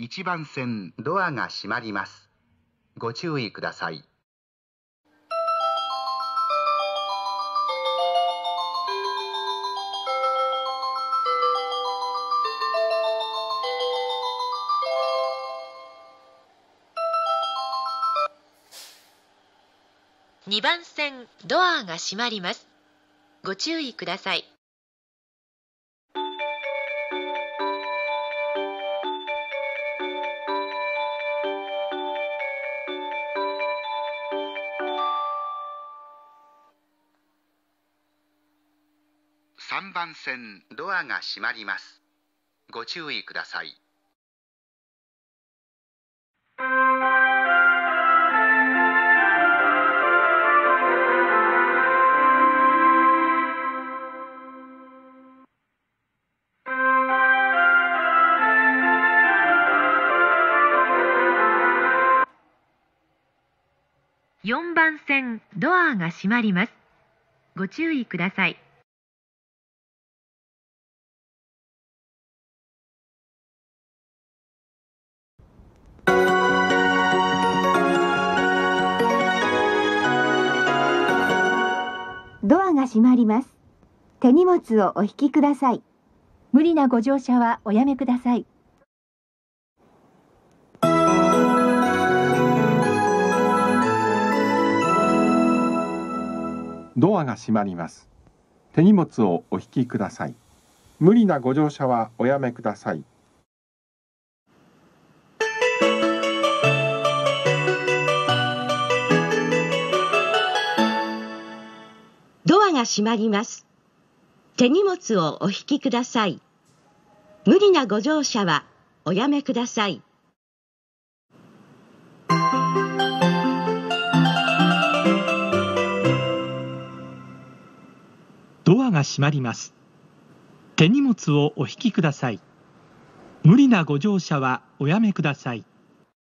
1番線ドアが閉まります。ご注意ください。 2番線ドアが閉まります。ご注意ください。 3番線ドアが閉まります。ご注意ください。 4番線ドアが閉まります。ご注意ください。 ドアが閉まります。手荷物をお引きください。無理なご乗車はおやめください。 ドアが閉まります。手荷物をお引きください。無理なご乗車はおやめください。 ドアが閉まります。手荷物をお引きください。無理なご乗車はおやめください。 ドアが閉まります。手荷物をお引きください。無理なご乗車はおやめください。